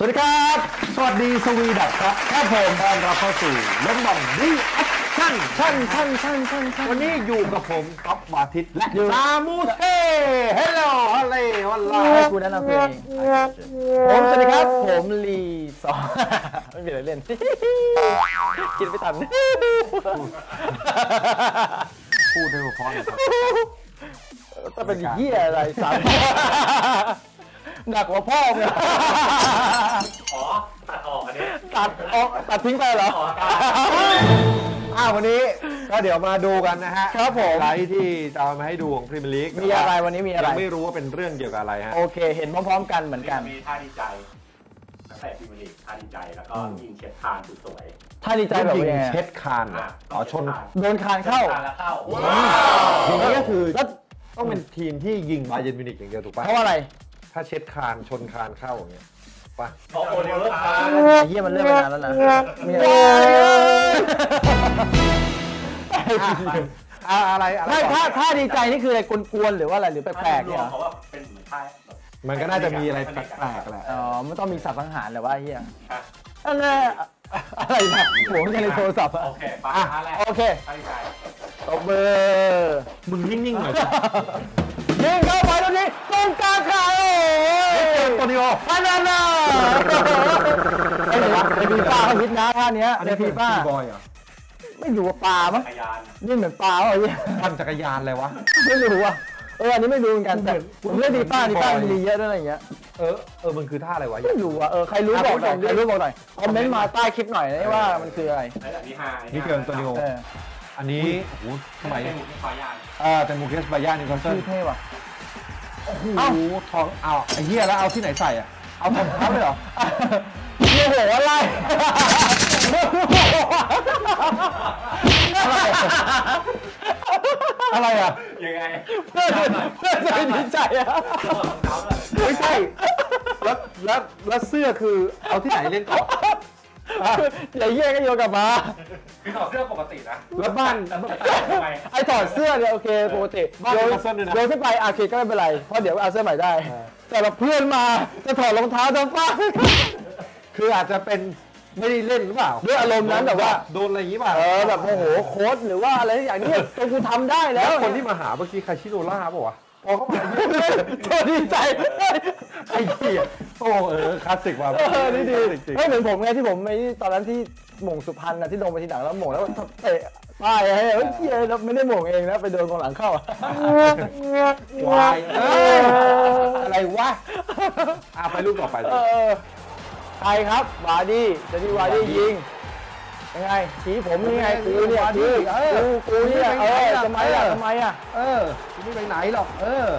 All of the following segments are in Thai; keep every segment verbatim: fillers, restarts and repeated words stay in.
วัสดีครับสวัสดีสวีดัตครับครับผมต้อนรับเข้าสู่ล้มบอลดีแอคชั่นชั่นชั่นชั่นชั่นวันนี้อยู่กับผมก๊อฟวาทิตและซามูเซ่เฮลโลฮัลโหลฮัลโหลให้กูแนะนำตัวเองผมสวัสดีครับผมลีซอไม่มีอะไรเล่นคิดไม่ทันพูดให้พอๆหน่อยครับจะเป็นเหี้ยอะไรสัตว์หนักกว่าพ่อเนี่ยอ๋อตัดออกอันนี้ตัดออกตัดทิ้งไปเหรออ้าววันนี้ก็เดี๋ยวมาดูกันนะฮะครับผมไลฟ์ที่จะเอามาให้ดูของพรีเมียร์ลีกมีอะไรวันนี้มีอะไรยังไม่รู้ว่าเป็นเรื่องเกี่ยวกับอะไรฮะโอเคเห็นพร้อมๆกันเหมือนกันมีท่าดีใจนักเตะพรีเมียร์ลีกท่าดีใจแล้วก็ยิงเช็ดคานสุดสวยท่าดีใจแบบยิงเช็ดคานอ๋อชนโดนคานเข้าแล้วเข้าอย่างนี้ก็คือต้องเป็นทีมที่ยิงบาเยิร์นมิวนิกอย่างเดียวถูกป่ะเพราะอะไรถ้าเช็ดคานชนคานเข้าอย่างเงี้ยป่ะโอ้โหเดี๋ยวเลิกคานไอ้เหี้ยมันเลิกไปนานแล้วนะมีอะไรอะไรถ้าถ้าถ้าดีใจนี่คืออะไรกวนๆหรือว่าอะไรหรือแปลกๆเนี่ยเพราะว่าเป็นเหมือนท่ามันก็น่าจะมีอะไรแปลกๆแหละอ๋อมันต้องมีสับสังหารแหละว่าเหี้ยอะไรอะไรนะโหในโทรศัพท์โอเคไปท่าแรกโอเคท่าดีใจตบมือมึงนิ่งๆหน่อยยิงเข้าไปตรงนี้ตรงกลางขาโอ้ยตัวนี้โอ้อันนั้นน่ะไอ้เนี่ยไอ้ฟีฟ่าเขาฮิตนะท่านี้ไอ้ฟีฟ่าบอยเหรอไม่รู้ว่าปลามั้งนี่เหมือนปลาเปล่าเนี่ยปั่นจักรยานอะไรวะไม่รู้อ่ะเอออันนี้ไม่รู้เหมือนกันแต่ผมเล่นฟีฟ่าฟีฟ่ามีเยอะด้วยอะไรอย่างเงี้ยเออเออมันคือท่าอะไรวะไม่รู้อ่ะเออใครรู้บอกหน่อยใครรู้บอกหน่อยคอมเมนต์มาใต้คลิปหน่อยนะว่ามันคืออะไรนี่ฮานี่เกินตัวนี้โออันนี้โอ้โหทำไมอ่าแต่มูเคสบายานิคอนเซิลชื่อเท่ว่ะโอ้โหทองเอาไอ้เหี้ยแล้วเอาที่ไหนใส่อ่ะเอาทองเท้าเลยเหรอโอ้โหอะไรอะไรอ่ะยังไงเพื่อนเพื่อนใจดีใจอ่ะไม่ใช่แล้วแล้วแล้วเสื้อคือเอาที่ไหนเล่นต่ออย่าแย่ก็โยนกลับมาคือถอดเสื้อปกตินะแล้วบ้านไอ้ถอดเสื้อเนี่ยโอเคปกติโยนโยนขึ้นไปอาเคก็ไม่เป็นไรเพราะเดี๋ยวเอาเสื้อใหม่ได้แต่เราเพื่อนมาจะถอดรองเท้าจะฟ้าคืออาจจะเป็นไม่ได้เล่นหรือเปล่าด้วยอารมณ์นั้นแบบว่าโดนอะไรอย่างนี้ป่ะเออแบบโอ้โหโค้ชหรือว่าอะไรอย่างนี้ตัวกูทำได้แล้วคนที่มาหาเมื่อกี้คาชิโนล่าป่ะวะพอเขามาตัวดีใจไอ้เหี้ยโอ้เออคลาสสิกว่ะเออนี่ดีไม่เหมือนผมไงที่ผมไม่ตอนนั้นที่หม่งสุพรรณนะที่ลงไปทีหลังแล้วหม่งแล้วเตะป้ายให้เฮ้ยเหี้ยเราไม่ได้หม่งเองนะไปโดนกองหลังเข้าวายอะไรวะอ่ะไปลูกต่อไปเลยใครครับวาดี้จะที่วาดี้ยิงยังไงชี้ผมนี่ไงกูเนี่ยกูกูกูเนี่ยเออทำไมอ่ะทำไมอ่ะเออกูไม่ไปไหนหรอกเออ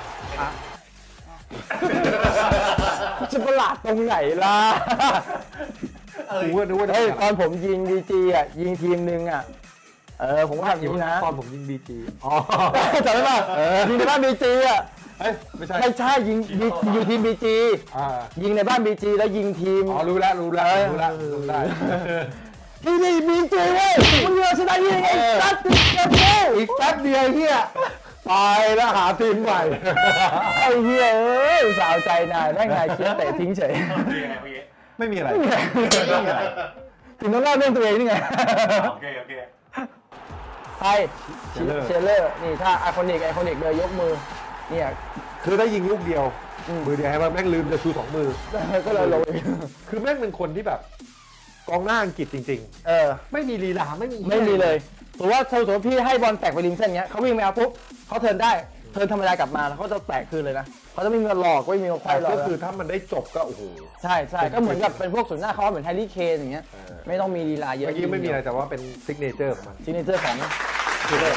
จะประหลาดตรงไหนล่ะกูก็นึกว่าเฮ้ยตอนผมยิงดีจีอ่ะยิงทีมนึงอ่ะเออผมก็ทำอย่างนี้นะตอนผมยิงบีจีอ๋อจำได้ป่ะยิงในบ้านบีจีอ่ะไม่ใช่ไม่ใช่ยิงอยู่ทีมบีจียิงในบ้านบีจีแล้วยิงทีมอ๋อรู้แล้วรู้แล้วรู้แล้วรู้ได้ที่นี่บีจีเว้ยมึงเยอะชนะยิงไอ้สัตว์ติดเกมเว้ยอีกแป๊บเดียวเฮียตายแล้วหาทีมใหม่ไอ้เฮียเอ้ยสาวใจนายแม่งนายเชียร์เตะทิ้งเฉยไม่มีอะไรถึงต้องเล่าเรื่องตัวเองนี่ไงโอเคโอเคใครเชลเลอร์นี่ถ้าไอคอนิกไอคอนิกเลยยกมือเนี่ยคือถ้ายิงลูกเดียวมือเดียวให้แม่งลืมจะชูสองมือก็เลยลงคือแม่งเป็นคนที่แบบกองหน้าอังกฤษจริงๆเออไม่มีลีลาไม่มีไม่มีเลยถือว่าสมมติพี่ให้บอลแตกไปริมเส้นเงี้ยเขาวิ่งไปเอาปุ๊บเขาเทิร์นได้เทิร์นธรรมดากลับมาแล้วเขาจะแตกคืนเลยนะเขาจะไม่มีหลอกไม่มีควายหลอกก็คือถ้ามันได้จบก็โอ้โหใช่ใช่ก็เหมือนกับเป็นพวกศูนย์หน้าเขาเหมือนแฮร์รี่เคนอย่างเงี้ยไม่ต้องมีลีลาเยอะเมื่อกี้ไม่มีอะไรแต่ว่าเป็นซิกเนเจอร์ของมันซิกเนเจอร์ของคือเลย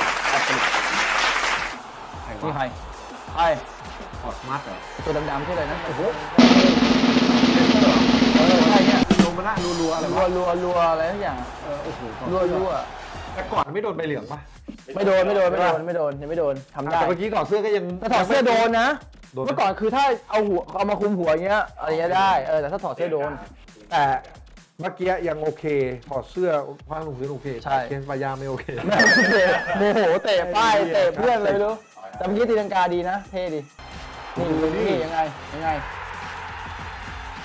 นี่ใครใครพอดมัดเหรอตัวดำๆชื่ออะไรนะโอ้โหเอออะไรเนี่ยลงมาละรัวๆอะไรรัวรัวรัวอะไรทุกอย่างเออโอ้โหรัวรัวแต่ก่อนไม่โดนใบเหลืองป่ะไม่โดนไม่โดนไม่โดนไม่โดนยังไม่โดนทำได้แต่เมื่อกี้ถอดเสื้อก็ยังถ้าถอดเสื้อโดนนะเมื่อก่อนคือถ้าเอาหัวเอามาคุมหัวอย่างเงี้ยอะไรเงี้ยได้เออแต่ถ้าถอดเสื้อโดนแต่เมื่อกี้ยังโอเคถอดเสื้อผ้าลงพื้นโอเคใช่เคนปายาไม่โอเคโมโหเตะป้ายเตะเพื่อนเลยรู้แต่เมื่อกี้ตีลังกาดีนะเท่ดีนี่นี่ยังไงยังไง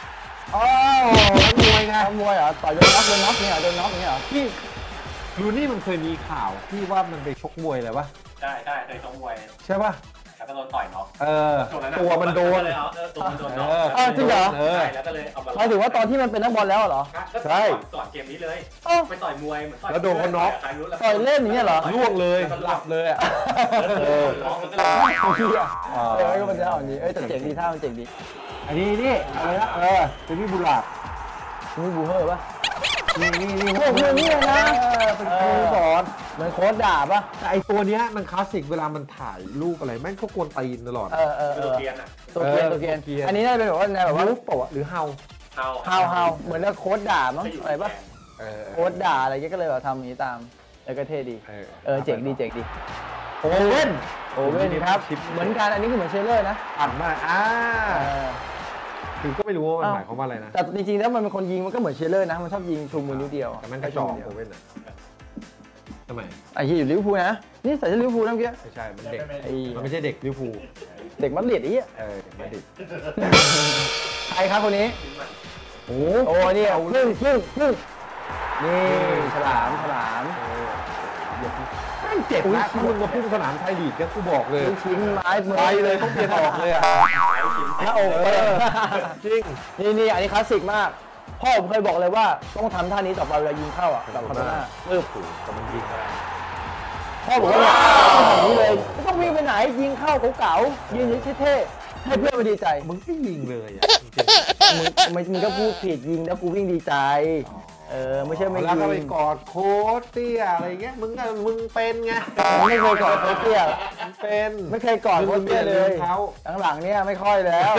อ๋อนักมวยไงนักมวยเหรอต่อยโดนน็อกโดนน็อกเนี่ยเหรอโดนน็อกเนี่ยเหรอพี่รูนี่มันเคยมีข่าวที่ว่ามันไปชกมวยอะไรปะใช่ใช่เคยชกมวยใช่ปะแล้วก็โดนต่อยน็อกเออช่งะตัวมันโดนก็เลยเอาเออตัวมันโดนน็อกเอออ้าวจริงเหรอเออใช่แล้วก็เลยเอามาหมายถึงว่าตอนที่มันเป็นนักบอลแล้วเหรอใช่ก่อนเกมนี้เลยเอ้าไปต่อยมวยเหมือนต่อยแล้วโดนเขาน็อกใครรู้แล้วต่อยเล่นอย่างเงี้ยเหรอล่วงเลยหลับเลยอ่ะเออน็อกแล้วก็เลยเฮียเออก็มันจะเอาอย่างนี้เอ้ยแต่เจ๋งดีท่ามันเจ๋งดีอันนี้นี่อะไรนะเออเป็นพี่บุหลาบมีบูเฮอร์ป่ะนี่นี่นี่โอ้โหนี่นะเป็นครูสอนเหมือนโค้ดด่าป่ะแต่ไอตัวเนี้ยมันคลาสสิกเวลามันถ่ายรูปอะไรแม่งเขากวนตีนตลอดเออเออคืเอออเกียนอ่ะตัวเกรียนตัวเกรียนตัวเกรียนอันนี้น่าจะเป็นแบบว่าแนวแบบว่ารูปปะวะหรือเฮาเอาฮาวฮาวเหมือนกับโค้ดด่ามั้งให้อยู่อะไรป่ะเออโค้ดด่าอะไรเงี้ยก็เลยแบบทำอย่างนี้ตามแล้วก็เท่ดีเออเออเจ๋งดีเจ๋งดีโอเว่นโอเว่นครับเหมือนกันอันนี้คือเหมือนเชลเลอร์นะอัดมาอ่าเออคือก็ไม่รู้ว่ามันอ้าวหมายความว่าอะไรนะแต่จริงๆแล้วมันเป็นคนยิงมันก็เหมือนเชลเลอร์นะมันชอบยิงชูมือนิ้วเดียวแต่มันกระจอกโอเว่นอ่ะทำไมไอ้ที่อยู่ลิเวอร์พูลนะนี่ใส่เสื้อลิเวอร์พูลนะเมื่อกี้ไม่ใช่มันเด็กไอ้มันไม่ใช่เด็กลิเวอร์พูลเด็กมัดเลียดไอ้เหี้ยเออเด็กมาดริดใครครับคนนี้โอ้โอ้นี่เอาพึ่งพึ่งพึ่งนี่ฉลามฉลามแม่งเจ็บนะถ้ามึงมาพุ่งสนามไทยลีกเนี่ยกูบอกเลยลูกชิ้นไม้มือไปเลยต้องเปลี่ยนออกเลยอ่ะหน้าอกเอเลยอจริงนี่นี่อันนี้คลาสสิกมาก พ่อผมเคยบอกเลยว่าต้องทำท่านี้ต่อไปเวลายิงเข้าอ่ะกับคาร์โบนาปึ๊บแต่มันยิงอะไรพ่อบอกว่าเนี่ยต้องทำอย่างนี้เลยไม่ต้องวิ่งไปไหนยิงเข้าเก๋าๆยิงเท่ๆให้เพื่อนมาดีใจมึงก็ยิงเลยอ่ะจริงมึงมึงมึงก็พูดผิดยิงแล้วกูวิ่งดีใจ เออไม่ใช่ๆไม่แล้วยิก็ไปงกอดโค้ชเตี้ยอะไรเงี้ยมึงก็มึงเป็นไงผมไม่เคยกอดโค้ชเตี้ยมึงเป็นไม่เคยกอดโค้ชเตี้ยเลยเขาหลังๆเนี่ยไม่ค่อยแล้ว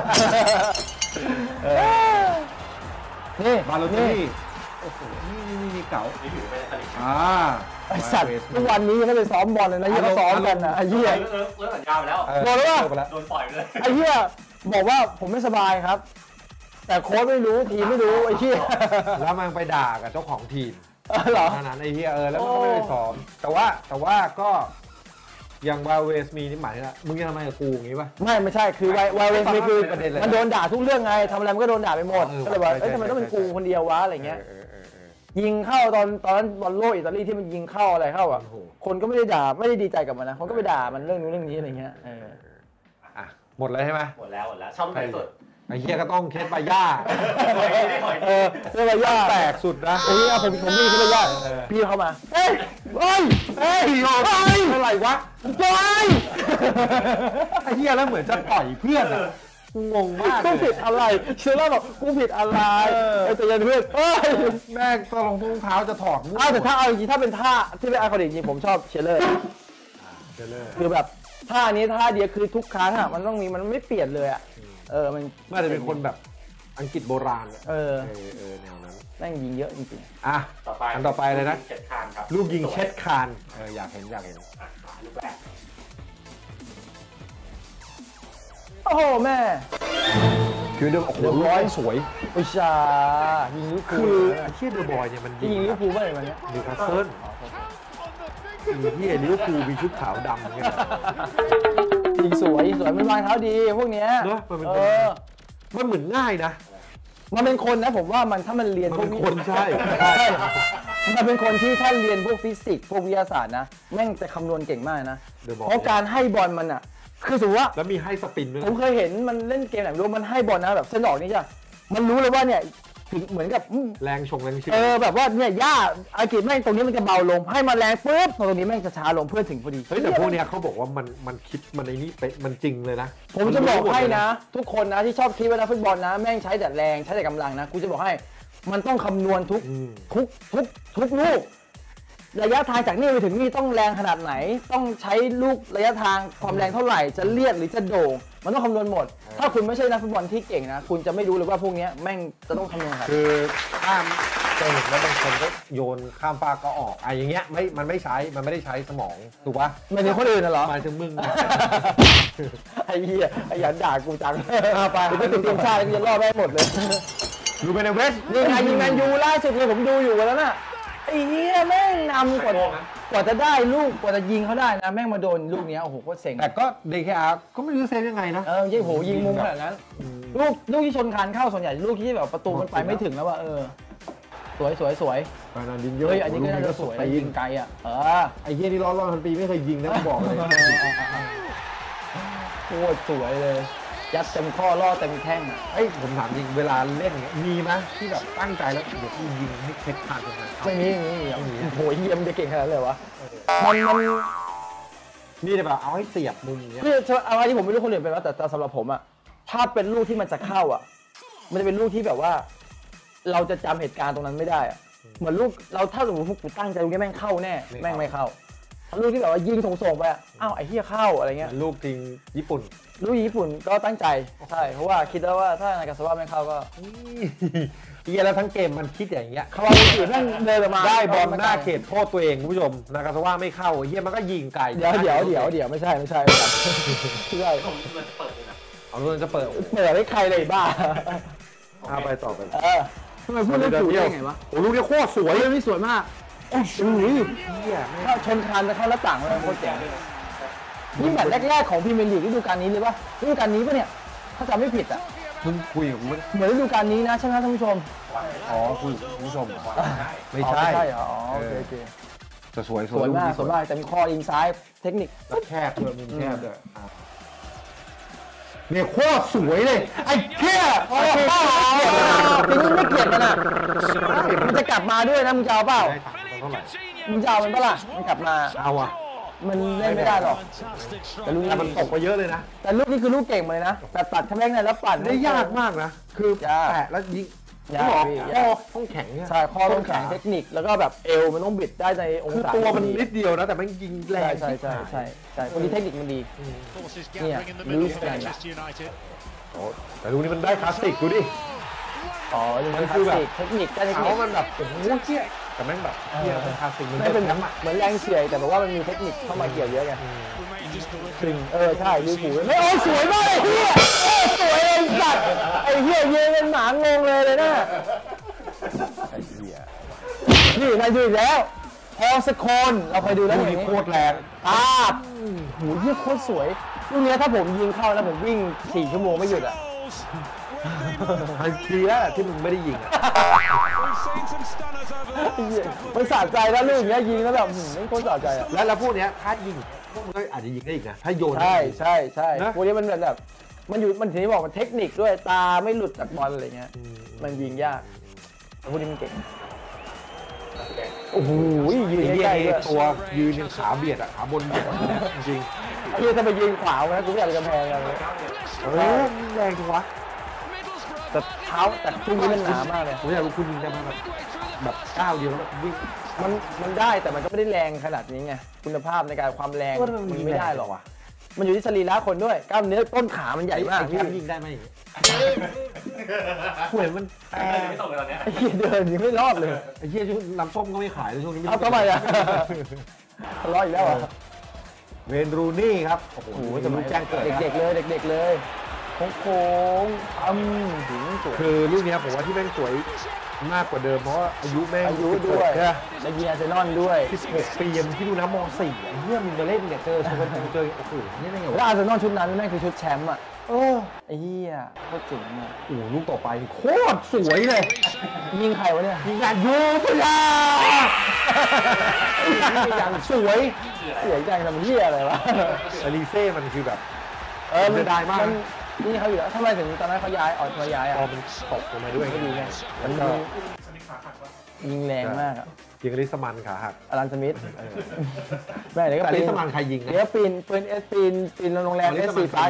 เออนี่บาโลนี่โอ้โหนี่นี่นี่เก๋านี่ถือเป็นสนิทอ่าไอสัตว์ทุกวันนี้ยังไม่ไปซ้อมบอลเลยนะยังก็ซ้อมกันนะไอ้เหี้ยเลิกเลิกสัญญาไปแล้วเออโดนแล้วไปแล้วโดนปล่อยไปเลยไอ้เหี้ยบอกว่าผมไม่สบายครับ แต่โค้ชไม่รู้ทีมไม่รู้ไอ้เหี้ยแล้วมันไปด่ากับเจ้าของทีมเออเหรอเท่านั้นไอ้เหี้ยเออแล้วมันก็ไม่ได้ซ้อมแต่ว่าแต่ว่าก็อย่างบาเวสมีนี่หมายถึงว่ามึงจะทำไมกับกูอย่างงี้ป่ะไม่ไม่ใช่คือวายวายเวสมีคือเป็นประเด็นเลยนะมันโดนด่าทุกเรื่องไงทำอะไรมันก็โดนด่าไปหมดเออก็เลยว่าใช่เอ้ยทำไมต้องเป็นใช่กูคนเดียววะอะไรเงี้ยเออเออเออยิงเข้าตอนตอนนั้นบอลโลกอิตาลีที่มันยิงเข้าอะไรเข้าอ่ะโอ้โหคนก็ไม่ได้ด่าไม่ได้ดีใจกับมันนะคนก็ไปด่ามันเรื่องนู้นเรื่องนี้อะไรเงี้ยเอออ่ะหมดเลยใช่ไหมหมดแล้วหมดแล้วชอบไหนสุดไอ้เหี้ยก็ต้องเคสบาย่าถอยทีถอยเอทีอเรื่องอะไรยากแตกสุดนะไอ้เหี้ยผมผมนี่เขาเลยยากเออพี่เข้ามาเฮ้ยเฮ้ยเฮ้ยโอ้เฮ้ยยอะไรวะเฮ้ยไอ้เหี้ยแล้วเหมือนจะต่อยเพื่อนอะกูงงมากกูเลผิยดอะไรเชื่อแล้วบอกกูผิดอะไรเออไอ้แต่ยันเพื่อนเฮ้ยแม่งตอนรองเท้าจะถอดมั่วอ้าวแต่ถ้าเอาจริงๆถ้าเป็นท่าที่เป็นไอคอนิกจริงผมชอบเชลเลอร์เจอเลยคือแบบท่านี้ท่าเดียวคือทุกครั้งอ่ะมันต้องมีมันไม่เปลี่ยนเลยอ่ะเออมันน่าจะเป็นคนแบบอังกฤษโบราณอะเออเออเออแนวนั้นแม่งยิงเยอะจริงอ่ะต่อไปอันต่อไปเลยนะเจ็ดคานครับลูกยิงเช็ดคานเอออยากเห็นอยากเห็นอ่ะลูกแรกๆโอ้โหแม่คือเดิมโอ้โหเรียบร้อยสวยอุชายิงลิเวอร์พูคืลอเลยไอ้เชี่ยเดอะบอยเนี่ยมันที่ยิงลิเวอร์พูลเมื่อไหร่วันเนี้ยนิวคาสเซิลอีที่ลิเวอร์พูลมีชุดขาวดำอย่างเงี้ยยิงสวยยิงสวยมันวางเท้าดีพวกเนี้ยเนอะมันเป็นเออมันเหมือนง่ายนะมันเป็นคนนะผมว่ามันถ้ามันเรียนมันพวเป็กนคนใช่ใช่มันเป็นคนที่ถ้าเรียนพวกฟิสิกส์พวกวิทยาศาสตร์นะแม่งจะคำนวณเก่งมากนะ The Ball เพราะการให้บอลมันอ่ะคือสมมติว่าแล้วมีให้สปินด้วยผมเคยเห็นมันเล่นเกมไหนไม่รู้มันให้บอลนะแบบเส้นออกนี่จ้ะมันรู้เลยว่าเนี่ยถึงเหมือนกับอืมแรงชงแรงเชียเออร์แบบว่าเนี่ยย่าอากิจแม่งตรงนี้มันจะเบาลงให้มาแรงปุ๊บตรงนี้แม่งจะช้าลงเพื่อถึงพอดีเฮ้ยแต่พวกเนี้ยเขาบอกว่ามันมันคิดมันในนี้เป็นมันจริงเลยนะผมจะบอกให้นะ ทุกคนนะที่ชอบคิดว่านักฟุตบอลนะแม่งใช้แต่แรงใช้แต่กำลังนะกูจะบอกให้มันต้องคำนวณทุกอืมทุกทุกทุกลูกระยะทางจากนี่ไปถึงนี่ต้องแรงขนาดไหน ต้องใช้ลูกระยะทางความแรงเท่าไหร่จะเลียดหรือจะโด่งมันต้องคำนวณหมด ถ้าคุณไม่ใช่นักฟุตบอลที่เก่งนะคุณจะไม่รู้เลยว่าพวกเนี้ยแม่งจะต้องคำนวณครับคือข้ามจะเห็นว่าบางคนก็โยนข้ามฟากก็ออกอะไรอย่างเงี้ยไม่มันไม่ใช้มันไม่ได้ใช้สมองถูกปะไม่ถึงคนอื่นน่ะเหรอหมายถึงมึงไอ้เหี้ยไอ้หยันด่ากูจังไปไปถึงทีมชาติกูจะล่อแม่งหมดเลยดูเบเนเวสนี่ไงยิงแมนยูล่าสุดเลยผมดูอยู่แล้วน่ะไอ้เหี้ยแม่งนำกว่ากว่าจะได้ลูกกว่าจะยิงเขาได้นะแม่งมาโดนลูกเนี้ยโอ้โหโคตรเซ็งแต่ก็ ดี เค อาร์ ก็ไม่รู้เซฟยังไงนะเออยิงโหยิงมุมขนาดนั้นลูกลูกที่ชนคานเข้าส่วนใหญ่ลูกที่แบบประตูมันไปไม่ถึงแล้วว่าเออสวยสวยสวยฟานันดินโยเฮ้ยอันนี้ก็น่าจะสวยไปยิยิงงไกลอ่ะเออไอ้เหี้ยนี่ร้อนร้อนพันปีไม่เคยยิงนะกูบอกเลยโคตรสวยเลย ยัดเต็มข้อล่อเต็มแข้งอ่ะเอ้ยผมถามจริงเวลาเล่นเงี้ยมีไหมที่แบบตั้งใจแล้วเดี๋ยวพี่ยิงให้เช็คทางตรงนั้นไม่มีไม่มีไม่มีโหเยี่ยมจะเก่งขนาดนั้นเลยวะมันมันนี่จะแบบเอาให้เสียบมุมอย่างเงี้ยคืออะไรที่ผมไม่รู้คนอื่นเป็นว่าแต่สำหรับผมอ่ะถ้าเป็นลูกที่มันจะเข้าอ่ะมันจะเป็นลูกที่แบบว่า เราจะจำเหตุการณ์ตรงนั้นไม่ได้อ่ะเหมือนลูกเราถ้าสมมติพวกกูตั้งใจลูกแม่งเข้าแน่แม่งไม่เข้าถ้าลูกที่แบบว่ายิงส่งๆไปอ่ะอ้าวไอ้เหี้ยเข้าอะไรเงี้ยลูกจริงญี่ปุ่นลูกญี่ปุ่นก็ตั้งใจใช่เพราะว่าคิดแล้วว่าถ้านากาซาวะไม่เข้าก็เฮียแล้วทั้งเกมมันคิดอย่างเงี้ยคาวาบุกิแม่งเดินออกมาได้บอลหน้าเขตโทษตัวเองคุณผู้ชมนากาซาวะไม่เข้าเฮียมันก็ยิงไกลเดี๋ยวเดี๋ยวเดี๋ยวเดี๋ยวไม่ใช่ไม่ใช่ไม่ใช่ไม่ใช่ผมมันเปิดเลยนะเอาเงินจะเปิดเปิดให้ใครเลยบ้าเอาไปต่อไปเออทำไมพูดเรื่องถูกได้ไงวะโอ้ลูกนี้โคตรสวยเรื่องนี้สวยมากโอ้โหเฮียถ้าชนคานจะเข้าหน้าต่างเลยโคตรเจ๋งนี่แบบแรกๆของพรีเมียร์ลีกฤดูกาลนี้เลยปะฤดูกาลนี้ปะเนี่ยถ้าจำไม่ผิดอ่ะมึงคุยกับกูไหมเหมือนฤดูกาลนี้นะใช่ไหมท่านผู้ชมอ๋อคุยกับคุณผู้ชมไม่อ๋อใช่ไม่ใช่เหรออ๋อโอเคโอเคแต่สวยสวยมากสวยมากแต่มีข้อยิงซ้ายเทคนิคแล้วแคบด้วยมุมแคบด้วยอ่ะเนี่ยโคตรสวยเลยไอ้แค่โอ้โหปีนี้ไม่เกลียดกันอ่ะมันจะกลับมาด้วยนะมึงจะเอาเปล่าได้ตังค์เท่าไหร่มึงจะเอามันเปล่าล่ะมันกลับมาเอาอะมันเล่นไม่ได้หรอกแต่ลูกแต่นี้มันตกไปเยอะเลยนะแต่ลูกนี้คือลูกเก่งเลยนะแต่ตัดข้างแรกเนี่ยแล้วปั่นได้ยากมากนะ คือยากแตะแล้วยิงยากต้องบอกพี่ข้อต้องแข็งเนี่ยใช่ข้อต้องแข็งเทคนิคแล้วก็แบบเอวมันต้องบิดได้ในองคือศาตัวมันที่นิดเดียวนะแต่มันยิงแรใช่งใช่ใช่ใช่ใช่คนนี้เทคนิคมันดีเนี่ย Lewis ลู Gang สอะโอ้แต่ลูกนี้มันได้คลาสสิกดูดิอ๋อนี่มัมันนคคืลาอสแบบสิกเทคนิคได้เทคนิเขาคมันแบบโอ้โหเชี่ยแต่แม่งแบบเชี่ยมันคลาสสิกมันไม่เป็นแชมป์อะเหมือนแรงเฉียดแต่แบบว่ามันมีเทคนิคเข้ามาเกี่ยวเยอะไงซึ่งเออใช่ลิเวอร์พูลไม่โอ้ยสวยมากไอ้เหี้ยโอ้ยสวยเลยสัตว์ไอ้เหี้ยยืนเป็นหมางงเลยเลยนะไอ้เหี้ยนี่นายดูอีกแล้วพอสโคนเราเคยดูแล้วลูกอย่างนี้นี้โคตรแรงตาบโหเหี้ยโคตรสวยลูกนี้ถ้าผมยิงเข้าแล้วผมวิ่งสี่ชั่วโมงไม่หยุดอ่ะทันทีแล้วที่มึงไม่ได้ยิงอะมันสะใจแล้วลูกเนี้ยยิงแล้วแบบหืมไม่โคตรสะใจอ่ะแล้วแล้วพวกเนี้ยถ้ายิงพวกมึงก็อาจจะยิงได้อีกนะถ้าโยนใช่ใช่ใช่นะพวกนี้มันแบบแบบมันอยู่มันถึงได้บอกมันเทคนิคด้วยตาไม่หลุดจากบอลอะไรเงี้ยมันยิงยากพวกนี้มันเก่งโอ้โหยืนไอ้เหี้ยใกล้ๆนี่ด้วยตัวยืนยังขาเบียดอะขาบนเบียดอะจริงไอ้เหี้ยถ้าไปยืนขวาวนะกูไม่อยากจะกำแพงเลยๆเออแรงจังวะแต่เท้าแต่ช่วงนี้มันหนามากเลยผมอยากรู้คุณยิงได้ไหมแบบแบบก้าวเดียวแล้ววิ่งมันมันได้แต่มันก็ไม่ได้แรงขนาดนี้ไงคุณภาพในการความแรงว่าทำไมมันมันไม่ได้หรอกแรงจังวะมันอยู่ที่สรีระคนด้วยกล้ามเนื้อต้นขามันใหญ่มากไอ้พี่แคมยิงได้ไหมหวยมันแปรไม่ตกเลยตอนเนี้ยไอ้เหี้ยเดินยังไม่รอดเลยไอ้เหี้ยช่วงน้ำส้มก็ไม่ขายเลยช่วงนี้เอาทำไมอ่ะทะเลาะอีกแล้วอ่ะเวนรูนี่ครับโอ้โหโอ้โหจะสมัรู้ยแจ้งเกิดนะเด็กๆเลยเด็กๆเลยโค้งๆอืมถึงสวยคือลูกเนี้ยผมว่าที่แม่งสวยมากกว่าเดิมเพราะว่าอายุแม่งอายุด้วยใช่ไหมและยิงอาร์เซนอลด้วยสิบหกปียังที่ดูนะมสี่ไอ้เหี้ยมึงมาเล่นเนี่ยเจอชมกันเจอโอ้โหนี่ได้ไงแล้ววะอาร์เซนอลชุดนั้นแม่งคือชุดแชมป์อ่ะเออไอ้เหี้ยโคตรเจ๋งอ่ะโอ้โหลูกต่อไปนี่โคตรสวยเลยยิงใครวะเนี่ยยิงงานยูปยาอย่างสวยเสียใจทำเหี้ยอะไรวะอลิเซ่มันคือแบบเออเสียดายมากนนี่เขาอยู่แล้วทำไมถึงตอนนั้นเขาย้ายออกมาย้ายพอ่ะอมันตกลงมาด้วยก็ดีไงแล้มันวก็ยิงแรงมากอ่ะยิงอลิสมันขาหักอลันสมิธแม่เดี๋ยวก็แต่อปีลินสมันใครยิงนะเดี๋ยวปีนปืนเอสปีนปีนโรงแรมอลิเอสสมันซีไป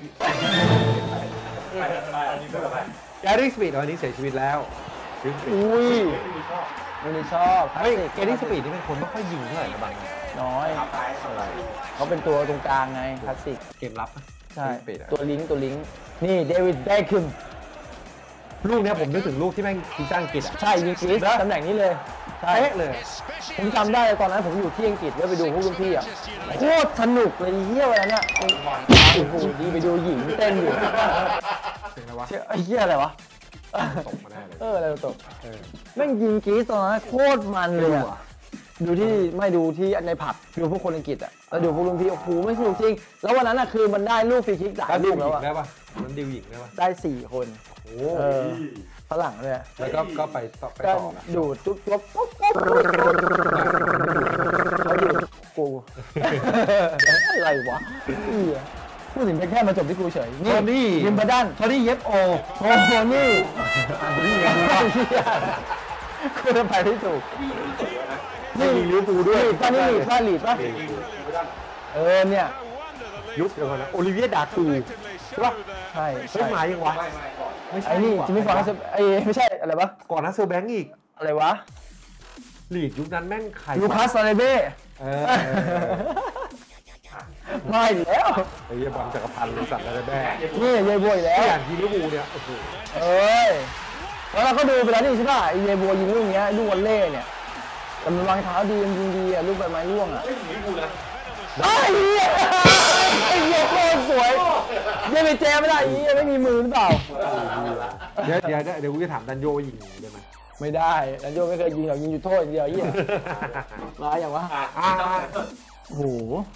แกรี่สปีดวันนี้เสียชีวิตแล้วอุ้ยไม่ได้ชอบคลาสเฮ้ยสิกแกรี่สปีดนี่เป็นคนไม่ค่อยยิงเท่าไหร่นะบางน้อยอะไรเขาเป็นตัวตรงกลางไงคลาสสิกเกมรับนะใช่สปีดอะตัวลิงก์ตัวลิงก์นี่เดวิดแบคแฮมลูกเนี้ยผมนึกถึงลูกที่แม่งทีมชาติอังกฤษอ่ะใช่ยิงกรีซตำแหน่งนี้เลยใช่เป๊ะเลยผมจำได้ตอนนั้นผมอยู่ที่อังกฤษแล้วไปดูพวกรุ่นพี่อ่ะโคตรสนุกเลยเฮี้ยวันนั้นอ่ะโอ้โหดีไปดูหญิงเต้นอยู่เป็นไงวะเชื่อไอ้เฮี้ยอะไรวะตกมาแน่เลยเอออะไรตกเออแม่งยิงกรีซตอนนั้นโคตรมันเลยอะดูที่ไม่ดูที่ในผับดูพวกคนอังกฤษอะแล้วดูพวกรุ่นพี่โอ้โหไม่สนุกจริงแล้ววันนั้นอะคือมันได้ลูกฟรีคิกหลายแล้วลูดิวกหแล้ญิวงอะได้ปะมันดิวหญิงได้ปะได้สี่คนโอ้เออฝรั่งด้วยแล้วก็ก็ไปต่อไปก็ต่อนะดูดจุ๊บจุ๊บปุ๊บปุ๊บเขาดูดกูอะไรวะเหี้ยพูดถึงแค่มาจบที่กูเฉยโทนี่วิมเบิลดันโทนี่เย็บโอโอ้โหนี่อันนี้ไงคุณจะไปที่ถูกนี่มีลิเวอร์พูลด้วยนี่ป้านี่ลีดป้าลีดป้าเออเนี่ยยุคเดียวกันนะโอลิเวียดาคูใช่ปะใช่เฮ้ยใช่มายังวะไม่ไม่ก่อนไม่ใช่ไอ้นี่จิมมี่ฟอร์ดไอ้ไม่ใช่อะไรวะก่อนนะเซอร์แบงก์อีกอะไรวะลีกยุคนั้นแม่งใครลูคัสซาเลเบ้เออไม่อีกแล้วไอ้เหี้ยบอลจักรพันธ์เลยสัตว์อะไรแม่นี่เยบัวอีกแล้ไอ้วอย่างทีลิเวอร์พูลเนี่ยโอ้โหเอ้ยแล้วเราก็ดูไปแล้วนี่ใช่ป่ะไอ้เยบัวยิงลูกเนี้ยลูกวอลเล่เนี่ยแต่มันวางเท้าดีมันยิงดีอ่ะลูกใบไม้ร่วงอ่ะไม่ถึงลิเวอร์พูลนะไอ้เหี้ยไอ้เหี้ยโคตรสวยยังไปแจไม่ได้ไอ้เหี้ยไม่มีมือหรือเปล่าเดี๋ยวเดี๋ยวเดี๋ยวกูจะถามดันโยว่ายิงได้ไหมไม่ได้นันโยไม่เคยยิงหรอกยิงอยู่โทษอย่างเดียวไอ้เหี้ยร้ายอย่างวะอ่ะอ่าโอ้โห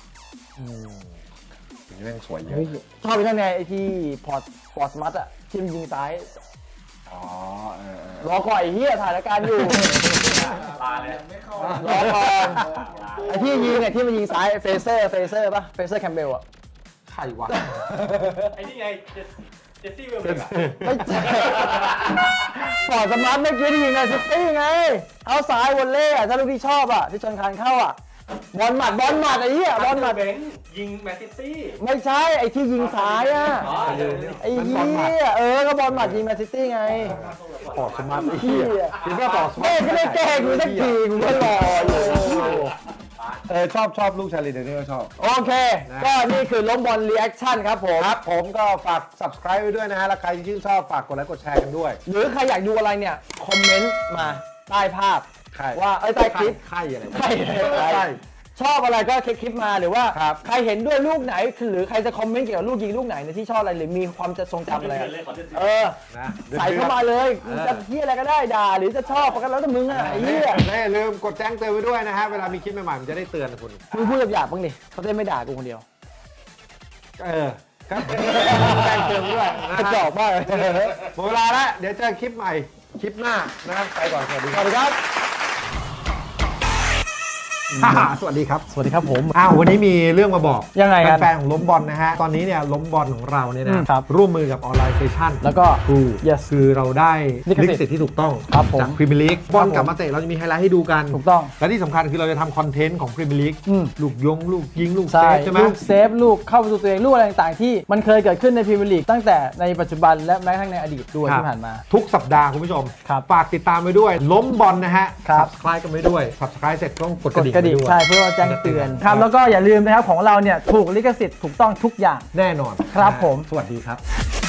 แม่งสวยเยอะเฮ้ยชอบไปนั่นไงไอ้ที่พอร์ตพอร์ตมัดอะที่มันยิงซ้ายอ๋อเออรอก่อนไอ้เหี้ยถ่ายรายการอยู่ตายเลยรอก่อนไอ้ที่ยิงไอ้ที่มันยิงซ้ายเฟเซอร์เฟเซอร์ป่ะเฟเซอร์แคมเบลอะใครวะไอ้นี่ไงเจสเจสซี่เวลเบกอะไม่ใช่พอร์ตสมาร์ทเมื่อกี้ที่ยิงในซิตี้ไงเอาซ้ายวอลเล่อะถ้าลูกที่ชอบอะที่ชนคานเข้าอะบอลหมัดบอลหมัดไอ้เหี้ยบอลหมัดเบนยิงแมนซิตี้ไม่ใช่ไอ้ที่ยิงซ้ายอะอ๋อเดี๋ยวนี้ไอ้เหี้ยเออก็บอลหมัดยิงแมนซิตี้ไงปอดสมาร์ทไอ้เหี้เหี้ยยคิดว่าปอดสมาแม่ร์ทก็ได้แกล้งกูสักทีกูก็รออยู่เออชอบชอบลูกชาลีเดนนี่ก็ชอบโอเค ก็นี่คือล้มบอลรีแอคชั่นครับผมครับผมก็ฝาก subscribe ไว้ด้วยนะฮะ แล้วใครที่ชื่นชอบฝากกดไลค์กดแชร์กันด้วยหรือใครอยากดูอะไรเนี่ย คอมเมนต์มาใต้ภาพใช่ว่าไอ้ยใต้คลิปไข่อะไรใช่ใช่ใช่ชอบอะไรก็คลิปคลิปมาหรือว่าครับใครเห็นด้วยลูกไหนหรือใครจะคอมเมนต์เกี่ยวกับลูกยิงลูกไหนในที่ชอบอะไรหรือมีความจะทรงจำอะไรอะเลยขอเดือดเออนะใส่เข้ามาเลยมึงจะเฮียอะไรก็ได้ด่าหรือจะชอบก็แล้วแต่มึงอ่ะไอ้เหี้ยและอย่าลืมกดแจ้งเตือนไว้ด้วยนะฮะ เวลามีคลิปใหม่ๆมันจะได้เตือนคุณมึงพูดหยาบๆบ้างดิเขาจะได้ไม่ด่ากูคนเดียวเออครับแจ้งเตือนด้วยนะกระจฮะอกมากเลยหมดเวลาแล้วเดี๋ยวเจอคลิปใหม่คลิปหน้านะไปก่อนสวัสดีสครัวับสดีครับสวัสดีครับสวัสดีครับผมอ้าววันนี้มีเรื่องมาบอกยังไงกันแฟนๆของล้มบอลนะฮะ ตอนนี้เนี่ยล้มบอลของเราเนี่ยอืนะมครับร่วมมือกับออนไลน์เซชั่นแล้วก็ถูก yes คือเราได้ลิขสิทธิ์ลิขสิทธิ์ที่ถูกต้องครับผมจากพรีเมียร์ลีกบอลครับผมกลับมาเตะเราจะมีไฮไลท์ให้ดูกันถูกต้องและที่สำคัญคือเราจะทำคอนเทนต์ของพรีเมียร์ลีกอืมลูกยง ลูกยิง ลูกเซใช่ฟใช่ไหมลูกเซฟลูกเข้าประตูตัวเองลูกอะไรต่างๆที่มันเคยเกิดขึ้นในพรีเมียร์ลีกตั้งแต่ในปัจจุบันและแม้กระทั่งในอดีตด้วยครับที่ผ่านมาทุกสัปดาห์คุณผู้ชมครับฝากติดตามไว้ด้วย ล้มบอลนะฮะครับ subscribe กันไว้ด้วย subscribe เสร็จต้องกดกกดระดิ่งกระดิ่งไว้ด้วยใช่เพื่อว่าแจ้งเตือนครับแล้วก็อย่าลืมนะครับของเราเนี่ยถูกลิขสิทธิ์ถูกต้องทุกอย่างแน่นอนครับผมสวัสดีครับ